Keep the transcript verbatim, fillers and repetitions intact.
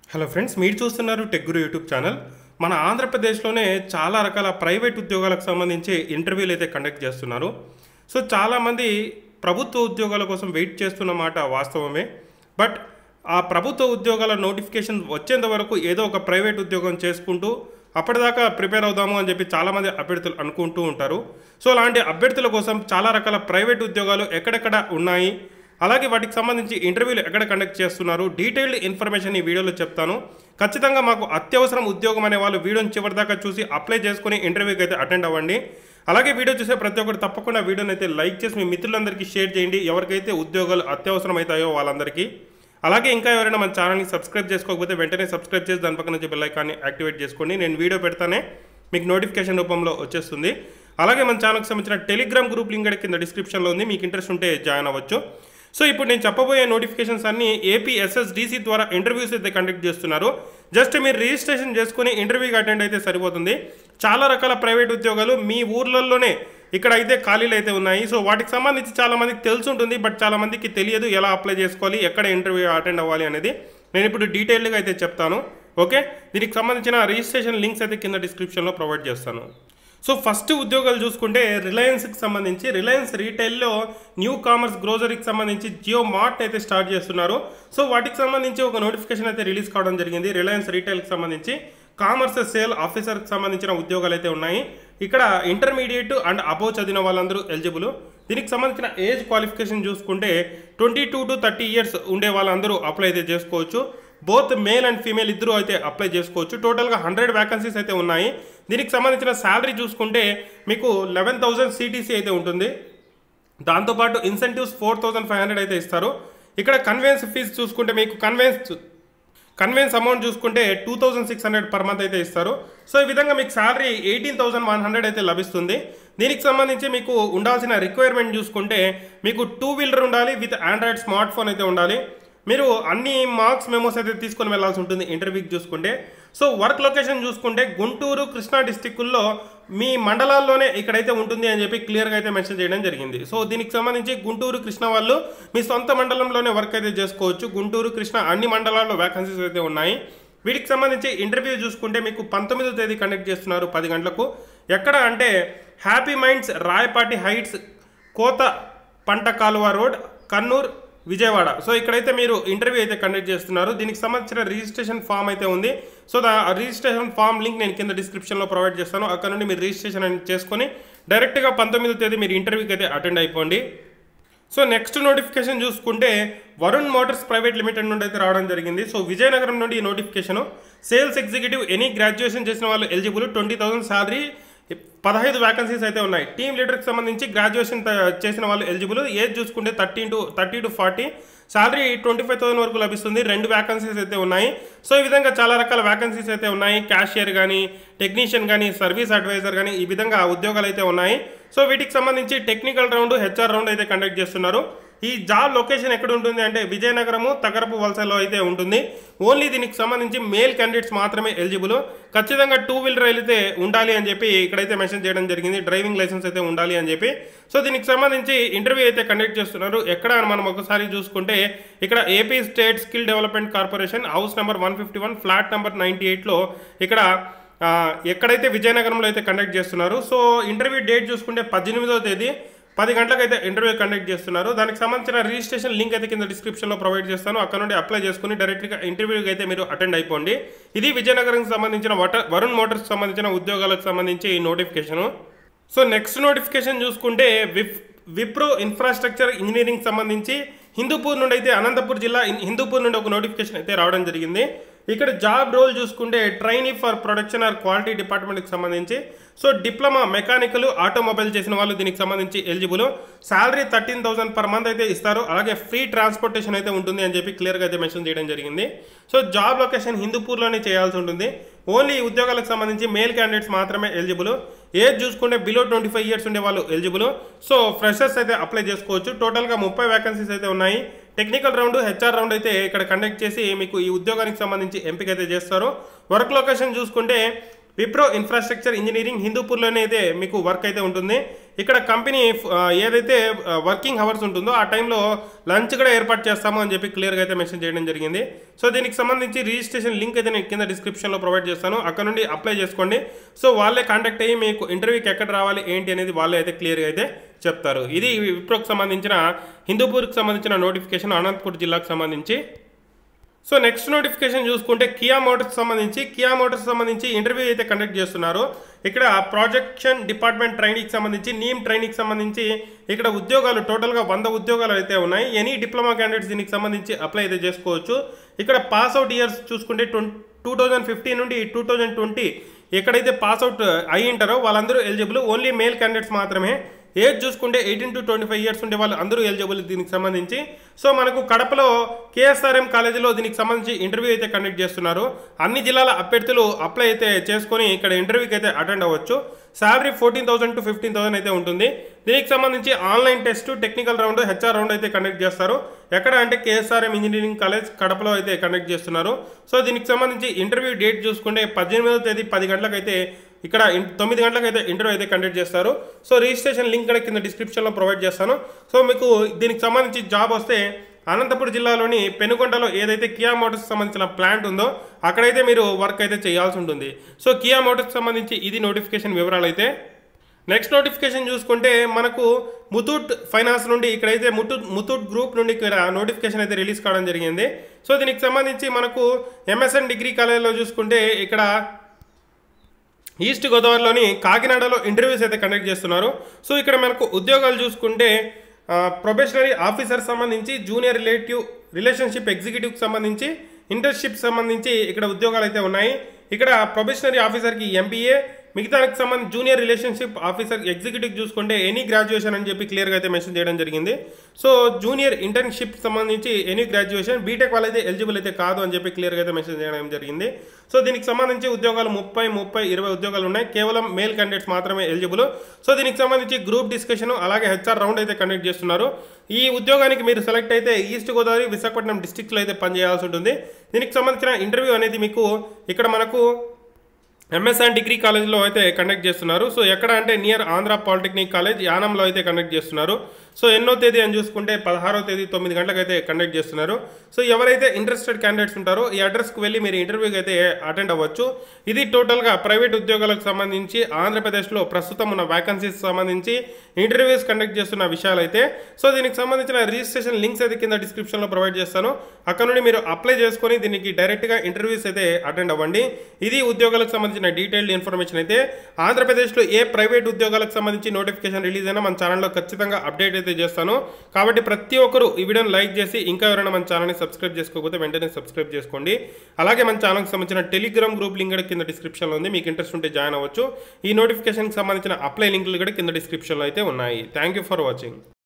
Hello friends, మీరు చూస్తున్నారు tech గురు YouTube channel. మన ఆంధ్రప్రదేశ్లోనే చాలా రకాల ప్రైవేట్ ఉద్యోగాలకు సంబంధించి ఇంటర్వ్యూలు అయితే కండక్ట్ చేస్తున్నారు. సో చాలామంది ప్రభుత్వ ఉద్యోగాల కోసం వెయిట్ చేస్తున్న మాట వాస్తవమే. బట్ ఆ ప్రభుత్వ ఉద్యోగాల నోటిఫికేషన్ వచ్చేంత వరకు ఏదో ఒక ప్రైవేట్ ఉద్యోగం చేసుకుంటూ అప్పటిదాకా ప్రిపేర్ అవుదాము అని చెప్పి చాలామంది అభ్యర్థులు అనుకుంటూ ఉంటారు. సో అలాంటి అభ్యర్థుల కోసం చాలా రకాల ప్రైవేట్ ఉద్యోగాలు ఎక్కడెక్కడ ఉన్నాయి, అలాగే వాటికి సంబంధించి ఇంటర్వ్యూలు ఎక్కడ కండక్ట్ చేస్తున్నారు, డీటెయిల్డ్ ఇన్ఫర్మేషన్ ఈ వీడియోలో చెప్తాను. ఖచ్చితంగా మాకు అత్యవసరం ఉద్యోగం అనే వాళ్ళు వీడియోని చివరిదాకా చూసి అప్లై చేసుకుని ఇంటర్వ్యూకి అయితే అటెండ్ అవ్వండి. అలాగే వీడియో చూసే ప్రతి ఒక్కరు తప్పకుండా వీడియోని అయితే లైక్ చేసి మీ మిత్రులందరికీ షేర్ చేయండి, ఎవరికైతే ఉద్యోగాలు అత్యవసరం అవుతాయో వాళ్ళందరికీ. అలాగే ఇంకా ఎవరైనా మన ఛానల్ని సబ్స్క్రైబ్ చేసుకోకపోతే వెంటనే సబ్స్క్రైబ్ చేసి దాని పక్కన బెల్ ఐకాన్ని యాక్టివేట్ చేసుకోండి. నేను వీడియో పెడతానే మీకు నోటిఫికేషన్ రూపంలో వచ్చేస్తుంది. అలాగే మన ఛానల్కి సంబంధించిన టెలిగ్రామ్ గ్రూప్ లింక్ కింద డిస్క్రిప్షన్లో ఉంది, మీకు ఇంట్రెస్ట్ ఉంటే జాయిన్ అవ్వచ్చు. సో ఇప్పుడు నేను చెప్పబోయే నోటిఫికేషన్స్ అన్ని ఏపీఎస్ఎస్డిసి ద్వారా ఇంటర్వ్యూస్ అయితే కండక్ట్ చేస్తున్నారు. జస్ట్ మీరు రిజిస్ట్రేషన్ చేసుకుని ఇంటర్వ్యూకి అటెండ్ అయితే సరిపోతుంది. చాలా రకాల ప్రైవేట్ ఉద్యోగాలు మీ ఊర్లలోనే ఇక్కడ అయితే ఖాళీలు అయితే ఉన్నాయి. సో వాటికి సంబంధించి చాలామందికి తెలిసి ఉంటుంది, బట్ చాలామందికి తెలియదు ఎలా అప్లై చేసుకోవాలి, ఎక్కడ ఇంటర్వ్యూ అటెండ్ అవ్వాలి అనేది. నేను ఇప్పుడు డీటెయిల్డ్గా అయితే చెప్తాను. ఓకే, దీనికి సంబంధించిన రిజిస్ట్రేషన్ లింక్స్ అయితే కింద డిస్క్రిప్షన్లో ప్రొవైడ్ చేస్తాను. సో ఫస్ట్ ఉద్యోగాలు చూసుకుంటే రిలయన్స్కి సంబంధించి రిలయన్స్ రీటైల్లో న్యూ కామర్స్ గ్రోసరీకి సంబంధించి జియో మార్ట్ అయితే స్టార్ట్ చేస్తున్నారు. సో వాటికి సంబంధించి ఒక నోటిఫికేషన్ అయితే రిలీజ్ కావడం జరిగింది. రిలయన్స్ రీటైల్కి సంబంధించి కామర్స్ సేల్ ఆఫీసర్కి సంబంధించిన ఉద్యోగాలు అయితే ఉన్నాయి. ఇక్కడ ఇంటర్మీడియట్ అండ్ అబోవ్ చదివిన వాళ్ళందరూ ఎలిజిబుల్. దీనికి సంబంధించిన ఏజ్ క్వాలిఫికేషన్ చూసుకుంటే twenty two to thirty years ఉండే వాళ్ళందరూ అప్లై అయితే చేసుకోవచ్చు. బోత్ మేల్ అండ్ ఫీమేల్ ఇద్దరు అయితే అప్లై చేసుకోవచ్చు. టోటల్గా హండ్రెడ్ వ్యాకన్సీస్ అయితే ఉన్నాయి. దీనికి సంబంధించిన శాలరీ చూసుకుంటే మీకు లెవెన్ థౌసండ్ సిటీసీ అయితే ఉంటుంది. దాంతోపాటు incentives four thousand five hundred అయితే ఇస్తారు. ఇక్కడ కన్వెన్స్ ఫీజు చూసుకుంటే మీకు కన్వెన్స్ కన్వెన్స్ అమౌంట్ చూసుకుంటే two thousand six hundred per month అయితే ఇస్తారు. సో ఈ విధంగా మీకు salary eighteen thousand one hundred అయితే లభిస్తుంది. దీనికి సంబంధించి మీకు ఉండాల్సిన రిక్వైర్మెంట్ చూసుకుంటే మీకు టూ వీలర్ ఉండాలి, విత్ ఆండ్రాయిడ్ స్మార్ట్ ఫోన్ అయితే ఉండాలి. మీరు అన్ని మార్క్స్ మెమోస్ అయితే తీసుకొని వెళ్ళాల్సి ఉంటుంది ఇంటర్వ్యూకి చూసుకుంటే. సో వర్క్ లొకేషన్ చూసుకుంటే గుంటూరు, కృష్ణా డిస్టిక్కుల్లో మీ మండలాల్లోనే ఇక్కడైతే ఉంటుంది అని చెప్పి క్లియర్గా అయితే మెన్షన్ చేయడం జరిగింది. సో దీనికి సంబంధించి గుంటూరు, కృష్ణా వాళ్ళు మీ సొంత మండలంలోనే వర్క్ అయితే చేసుకోవచ్చు. గుంటూరు, కృష్ణా అన్ని మండలాల్లో వ్యాకన్సీస్ అయితే ఉన్నాయి. వీటికి సంబంధించి ఇంటర్వ్యూ చూసుకుంటే మీకు పంతొమ్మిదో తేదీ కండక్ట్ చేస్తున్నారు పది గంటలకు. ఎక్కడ అంటే హ్యాపీ మైండ్స్, రాయపాటి హైట్స్, కోత పంట కాలువ రోడ్, కన్నూర్, విజయవాడ. సో ఇక్కడైతే మీరు ఇంటర్వ్యూ అయితే కండక్ట్ చేస్తున్నారు. దీనికి సంబంధించిన రిజిస్ట్రేషన్ ఫామ్ అయితే ఉంది. So the registration form link నేను కింద డిస్క్రిప్షన్లో ప్రొవైడ్ చేస్తాను. అక్కడ నుండి మీరు రిజిస్ట్రేషన్ అనేది చేసుకొని డైరెక్ట్గా పంతొమ్మిదో తేదీ మీరు ఇంటర్వ్యూకి అయితే అటెండ్ అయిపోండి. సో నెక్స్ట్ నోటిఫికేషన్ చూసుకుంటే వరుణ్ మోటార్స్ ప్రైవేట్ లిమిటెడ్ నుండి అయితే రావడం జరిగింది. సో విజయనగరం నుండి ఈ notification. Sales executive any graduation చేసిన వాళ్ళు ఎలిజిబుల్. ట్వంటీ థౌసండ్ శాలరీ, పదహైదు వ్యాకన్సీస్ అయితే ఉన్నాయి. టీమ్ లీడర్కి సంబంధించి గ్రాడ్యుయేషన్ చేసిన వాళ్ళు ఎలిజిబుల్. ఏజ్ చూసుకుంటే thirty to thirty to forty, salary twenty five thousand వరకు లభిస్తుంది. రెండు వ్యాకన్సీస్ అయితే ఉన్నాయి. సో ఈ విధంగా చాలా రకాల వ్యాకన్సీస్ అయితే ఉన్నాయి. క్యాషియర్ కానీ, టెక్నీషియన్ కానీ, సర్వీస్ అడ్వైజర్ కానీ, ఈ విధంగా ఉద్యోగాలు అయితే ఉన్నాయి. సో వీటికి సంబంధించి టెక్నికల్ రౌండ్, హెచ్ఆర్ రౌండ్ అయితే కండక్ట్ చేస్తున్నారు. ఈ జాబ్ లొకేషన్ ఎక్కడ ఉంటుంది అంటే విజయనగరము, తగరపు వలసలో అయితే ఉంటుంది. ఓన్లీ దీనికి సంబంధించి మేల్ క్యాండిడేట్స్ మాత్రమే ఎలిజిబుల్. ఖచ్చితంగా టూ వీలర్ అయితే ఉండాలి అని చెప్పి ఇక్కడైతే మెన్షన్ చేయడం జరిగింది. డ్రైవింగ్ లైసెన్స్ అయితే ఉండాలి అని చెప్పి. సో దీనికి సంబంధించి ఇంటర్వ్యూ అయితే కండక్ట్ చేస్తున్నారు. ఎక్కడ మనం ఒకసారి చూసుకుంటే ఇక్కడ AP state skill development corporation, house number one fifty one, flat number ninety ఎయిట్లో ఇక్కడ ఎక్కడైతే విజయనగరంలో అయితే కండక్ట్ చేస్తున్నారు. సో ఇంటర్వ్యూ డేట్ చూసుకుంటే పద్దెనిమిదవ తేదీ పది గంటలకు అయితే ఇంటర్వ్యూ కండక్ట్ చేస్తున్నారు. దానికి సంబంధించిన రిజిస్ట్రేషన్ లింక్ అయితే కింద డిస్క్రిప్షన్లో ప్రొవైడ్ చేస్తాను. అక్కడ నుండి అప్లై చేసుకుని డైరెక్ట్గా ఇంటర్వ్యూకి అయితే మీరు అటెండ్ అయిపోండి. ఇది విజయనగరంకి సంబంధించిన వరుణ్ మోటార్స్కి సంబంధించిన ఉద్యోగాలకు సంబంధించి ఈ నోటిఫికేషను. సో నెక్స్ట్ నోటిఫికేషన్ చూసుకుంటే విప్ విప్రో ఇన్ఫ్రాస్ట్రక్చర్ ఇంజనీరింగ్ సంబంధించి హిందూపూర్ నుండి అయితే అనంతపూర్ జిల్లా హిందూపూర్ నుండి ఒక నోటిఫికేషన్ అయితే రావడం జరిగింది. ఇక్కడ జాబ్ రోల్ చూసుకుంటే trainee for production or quality డిపార్ట్మెంట్కి సంబంధించి. సో డిప్లొమా మెకానికల్, ఆటోమొబైల్ చేసిన వాళ్ళు దీనికి సంబంధించి eligible. Salary thirteen thousand per month అయితే ఇస్తారు. అలాగే ఫ్రీ ట్రాన్స్పోర్టేషన్ అయితే ఉంటుంది అని చెప్పి క్లియర్గా అయితే మెన్షన్ చేయడం జరిగింది. సో జాబ్ లొకేషన్ హిందూపూర్లోనే చేయాల్సి ఉంటుంది. ఓన్లీ ఉద్యోగాలకు సంబంధించి మేల్ క్యాండిడేట్స్ మాత్రమే ఎలిజిబుల్. ఏజ్ చూసుకుంటే బిలో ట్వంటీ ఫైవ్ ఇయర్స్ ఉండే వాళ్ళు ఎలిజిబుల్. సో ఫ్రెషర్స్ అయితే అప్లై చేసుకోవచ్చు. టోటల్గా ముప్పై వ్యాకన్సీస్ అయితే ఉన్నాయి. టెక్నికల్ రౌండ్, హెచ్ఆర్ రౌండ్ అయితే ఇక్కడ కండక్ట్ చేసి మీకు ఈ ఉద్యోగానికి సంబంధించి ఎంపిక అయితే చేస్తారు. వర్క్ లొకేషన్ చూసుకుంటే విప్రో ఇన్ఫ్రాస్ట్రక్చర్ ఇంజనీరింగ్ హిందూపూర్లోనే అయితే మీకు వర్క్ అయితే ఉంటుంది. ఇక్కడ కంపెనీ ఏదైతే వర్కింగ్ అవర్స్ ఉంటుందో ఆ టైంలో లంచ్ కూడా ఏర్పాటు చేస్తాము అని చెప్పి క్లియర్గా అయితే మెన్షన్ చేయడం జరిగింది. సో దీనికి సంబంధించి రిజిస్ట్రేషన్ లింక్ అయితే నేను కింద డిస్క్రిప్షన్లో ప్రొవైడ్ చేస్తాను, అక్కడ నుండి అప్లై చేసుకోండి. సో వాళ్ళే కాంటాక్ట్ అయ్యి మీకు ఇంటర్వ్యూకి ఎక్కడ రావాలి ఏంటి అనేది వాళ్ళే అయితే క్లియర్గా అయితే చెప్తారు. ఇది విప్రోకి సంబంధించిన హిందూపూర్కి సంబంధించిన నోటిఫికేషన్ అనంతపూర్ జిల్లాకు సంబంధించి. సో నెక్స్ట్ నోటిఫికేషన్ చూసుకుంటే కియా మోటార్స్ సంబంధించి కియా మోటార్స్ సంబంధించి ఇంటర్వ్యూ అయితే కండక్ట్ చేస్తున్నారు. ఇక్కడ ప్రాజెక్షన్ డిపార్ట్మెంట్ ట్రైనీకి సంబంధించి నీమ్ ట్రైనీకి సంబంధించి ఇక్కడ ఉద్యోగాలు టోటల్గా వంద ఉద్యోగాలు అయితే ఉన్నాయి. ఎనీ డిప్లొమా క్యాండిడేట్స్ దీనికి సంబంధించి అప్లై అయితే చేసుకోవచ్చు. ఇక్కడ పాస్ అవుట్ ఇయర్స్ చూసుకుంటే టూ థౌజండ్ ఫిఫ్టీన్ నుండి టూ థౌజండ్ ట్వంటీ ఎక్కడైతే పాస్ అవుట్ అయ్యి ఉంటారో వాళ్ళందరూ ఎలిజిబుల్. ఓన్లీ మేల్ క్యాండిడేట్స్ మాత్రమే. ఏజ్ చూసుకుంటే eighteen to twenty five years ఉండే వాళ్ళు అందరూ ఎలిజిబుల్ దీనికి సంబంధించి. సో మనకు కడపలో కేఎస్ఆర్ఎం కాలేజీలో దీనికి సంబంధించి ఇంటర్వ్యూ అయితే కండక్ట్ చేస్తున్నారు. అన్ని జిల్లాల అభ్యర్థులు అప్లై అయితే చేసుకొని ఇక్కడ ఇంటర్వ్యూకి అయితే అటెండ్ అవ్వచ్చు. Salary fourteen thousand to fifteen thousand అయితే ఉంటుంది. దీనికి సంబంధించి online test, technical round, HR round అయితే కండక్ట్ చేస్తారు. ఎక్కడ అంటే కేఎస్ఆర్ఎం ఇంజనీరింగ్ కాలేజ్ కడపలో అయితే కండక్ట్ చేస్తున్నారు. సో దీనికి సంబంధించి ఇంటర్వ్యూ డేట్ చూసుకుంటే పద్దెనిమిదవ తేదీ పది గంటలకు అయితే ఇక్కడ తొమ్మిది గంటలకు అయితే ఇంటర్వ్యూ అయితే కండక్ట్ చేస్తారు. సో రిజిస్ట్రేషన్ లింక్ కూడా కింద డిస్క్రిప్షన్లో ప్రొవైడ్ చేస్తాను. సో మీకు దీనికి సంబంధించి జాబ్ వస్తే అనంతపురం జిల్లాలోని పెనుగొండలో ఏదైతే కియా మోటార్స్ సంబంధించిన ప్లాంట్ ఉందో అక్కడైతే మీరు వర్క్ అయితే చేయాల్సి ఉంటుంది. సో కియా మోటార్స్ సంబంధించి ఇది నోటిఫికేషన్ వివరాలు అయితే. నెక్స్ట్ నోటిఫికేషన్ చూసుకుంటే మనకు ముతూట్ ఫైనాన్స్ నుండి ఇక్కడైతే ముతూట్ ముతూట్ గ్రూప్ నుండి ఇక్కడ నోటిఫికేషన్ అయితే రిలీజ్ కావడం జరిగింది. సో దీనికి సంబంధించి మనకు ఎంఎస్ఎన్ డిగ్రీ కాలేజ్లో చూసుకుంటే ఇక్కడ ఈస్ట్ గోదావరిలోని కాకినాడలో ఇంటర్వ్యూస్ అయితే కండక్ట్ చేస్తున్నారు. సో ఇక్కడ మనకు ఉద్యోగాలు చూసుకుంటే ప్రొబేషనరీ ఆఫీసర్ సంబంధించి, జూనియర్ రిలేటివ్ రిలేషన్షిప్ ఎగ్జిక్యూటివ్కి సంబంధించి, ఇంటర్న్షిప్ సంబంధించి ఇక్కడ ఉద్యోగాలు అయితే ఉన్నాయి. ఇక్కడ ప్రొబేషనరీ ఆఫీసర్కి ఎంబీఏ, మిగతాకి సంబంధించి జూనియర్ రిలేషన్షిప్ ఆఫీసర్ ఎగ్జిక్యూటివ్ చూసుకుంటే ఎనీ గ్రాడ్యుయేషన్ అని చెప్పి క్లియర్గా అయితే మెన్షన్ చేయడం జరిగింది. సో జూనియర్ ఇంటర్న్షిప్ సంబంధించి ఎనీ గ్రాడ్యుయేషన్, బీటెక్ వాళ్ళైతే ఎలిజిబుల్ అయితే కాదు అని చెప్పి క్లియర్గా అయితే మెన్షన్ చేయడం జరిగింది. సో దీనికి సంబంధించి ఉద్యోగాలు ముప్పై ముప్పై ఇరవై ఉద్యోగాలు ఉన్నాయి. కేవలం మేల్ క్యాండిడేట్స్ మాత్రమే ఎలిజిబుల్. సో దీనికి సంబంధించి గ్రూప్ డిస్కషన్ అలాగే హెచ్ఆర్ రౌండ్ అయితే కండక్ట్ చేస్తున్నారు. ఈ ఉద్యోగానికి మీరు సెలెక్ట్ అయితే ఈస్ట్ గోదావరి విశాఖపట్నం డిస్టిక్లో అయితే పనిచేయాల్సి ఉంటుంది. దీనికి సంబంధించిన ఇంటర్వ్యూ అనేది మీకు ఇక్కడ మనకు ఎంఎస్ఎన్ డిగ్రీ కాలేజ్లో అయితే కండక్ట్ చేస్తున్నారు. సో ఎక్కడ అంటే నియర్ ఆంధ్ర పాలిటెక్నిక్ కాలేజ్ యానంలో అయితే కండక్ట్ చేస్తున్నారు. సో ఎన్నో తేదీ అని చూసుకుంటే పదహారో తేదీ తొమ్మిది గంటలకు అయితే కండక్ట్ చేస్తున్నారు. సో ఎవరైతే ఇంట్రెస్టెడ్ క్యాండిడేట్స్ ఉంటారో ఈ అడ్రస్కి వెళ్ళి మీరు ఇంటర్వ్యూకి అయితే అటెండ్ అవ్వచ్చు. ఇది టోటల్గా ప్రైవేట్ ఉద్యోగాలకు సంబంధించి ఆంధ్రప్రదేశ్లో ప్రస్తుతం ఉన్న వ్యాకన్సీస్ సంబంధించి ఇంటర్వ్యూస్ కండక్ట్ చేస్తున్న విషయాలు అయితే. సో దీనికి సంబంధించిన రిజిస్ట్రేషన్ లింక్స్ అయితే కింద డిస్క్రిప్షన్లో ప్రొవైడ్ చేస్తాను. అక్కడ నుండి మీరు అప్లై చేసుకొని దీనికి డైరెక్ట్గా ఇంటర్వ్యూస్ అయితే అటెండ్ అవ్వండి. ఇది ఉద్యోగాలకు సంబంధించిన డీటెయిల్డ్ ఇన్ఫర్మేషన్ అయితే. ఆంధ్రప్రదేశ్లో ఏ ప్రైవేట్ ఉద్యోగాలకు సంబంధించి నోటిఫికేషన్ రిలీజ్ అయినా మన ఛానల్లో ఖచ్చితంగా అప్డేట్ అయితే చేస్తాను. కాబట్టి ప్రతి ఒక్కరు ఈ వీడియోని లైక్ చేసి ఇంకా ఎవరైనా మన ఛానల్ని సబ్స్క్రైబ్ చేసుకోకపోతే వెంటనే సబ్స్క్రైబ్ చేసుకోండి. అలాగే మన ఛానల్కి సంబంధించిన టెలిగ్రామ్ గ్రూప్ లింక్ కూడా కింద డిస్క్రిప్షన్లో ఉంది. మీకు ఇంట్రెస్ట్ ఉంటే జాయిన్ అవ్వచ్చు. ఈ నోటిఫికేషన్కి సంబంధించిన అప్లై లింకులు కూడా కింద డిస్క్రిప్షన్లో అయితే ఉన్నాయి. Thank you for watching.